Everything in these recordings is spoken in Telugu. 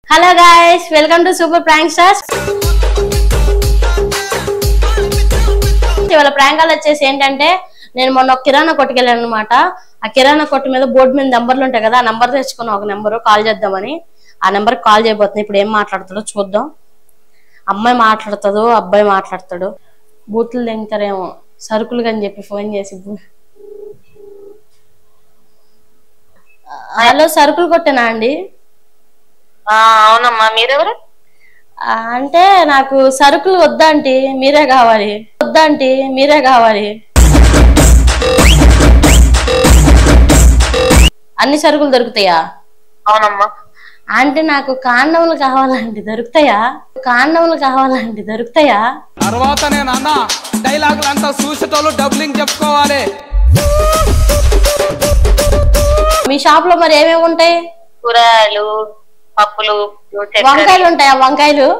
Hello guys, welcome to Super Prank Stars. ఇవాళ ప్రాంక్ కాల్ వచ్చేసి ఏంటంటే, నేను మొన్న ఒక కిరాణా కొట్టుకు వెళ్ళాను అనమాట. ఆ కిరాణా కొట్టు మీద బోర్డు మీద నెంబర్లు ఉంటాయి కదా, ఆ నెంబర్ తెచ్చుకున్న ఒక నెంబర్ కాల్ చేద్దామని. ఆ నెంబర్ కాల్ చేయబోతుంది. ఇప్పుడు ఏం మాట్లాడుతాడో చూద్దాం. అమ్మాయి మాట్లాడుతుందో అబ్బాయి మాట్లాడతాడు. బూతులు తింటారేమో సరుకులు అని చెప్పి ఫోన్ చేసి, హలో సరుకులు కొట్టేనా అండి? అవునమ్మా, మీరెవరు? అంటే నాకు సరుకులు వద్దంటీ, మీరే కావాలి. వద్దంటీ, మీరే కావాలి. అన్ని సరుకులు దొరుకుతాయా? అవునమ్మా. అంటే నాకు కాండములు కావాలండి, దొరుకుతాయా? కాండములు కావాలండి, దొరుకుతాయా? తర్వాత నేను అన్న డైలాగులు అంతా చూసేటోళ్ళు డబ్లింగ్ చెప్పుకోవాలి. మీ షాప్ లో మరి ఏమేమి ఉంటాయి? కూరగాయలు, పప్పులు, వంకాయలు ఉంటాయా? వంకాయలు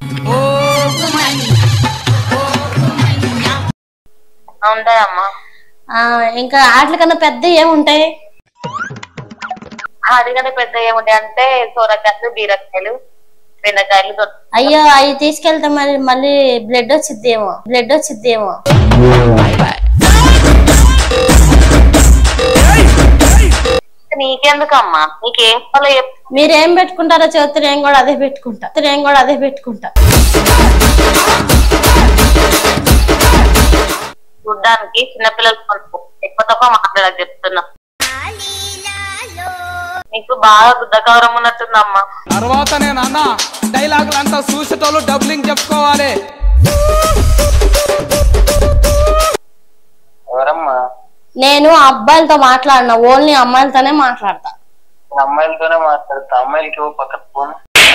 ఉంటాయమ్మా. ఇంకా వాటికన్నా పెద్ద ఏముంటాయి? అదికంటే పెద్ద ఏముంటాయి అంటే సోరకాయలు, బీరకాయలు, బెండకాయలు. అయ్యో, అవి తీసుకెళ్తే మరి మళ్ళీ బ్లడ్ వచ్చిద్దేమో. నీకెందుకమ్మా? నీకేం ఫాలో? మీరేం పెట్టుకుంటారో చెప్తే నేను కూడా అదే పెట్టుకుంటా. చూడ్డానికి చిన్నపిల్లలు ఎక్కువ తక్కువ మాట్లాడక చెప్తున్నా. నీకు బాగా బుద్ధకవరం ఉన్నట్టుందమ్మా. తర్వాత నేను అన్న డైలాగులు అంతా చూసేటోళ్ళు డబ్లింగ్ చెప్పుకోవాలి. ఎవరమ్మా? నేను అబ్బాయిలతో మాట్లాడినా, ఓన్లీ అమ్మాయిలతోనే మాట్లాడతా. అమ్మాయిలతోనే మాట్లాడతా. అమ్మాయిలకి పక్కన ఫోన్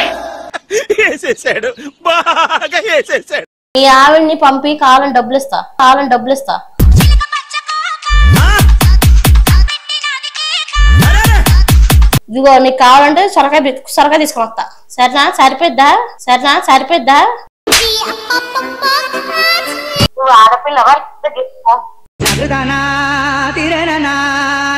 ఈ ఆవిడ్ని పంపి కావాలని డబ్బులు ఇస్తా. ఇదిగో నీకు కావాలంటే సొరకాయ తీసుకొని వస్తా. సరేనా? సరిపోద్దా? నువ్వు ఆడపిల్లవా?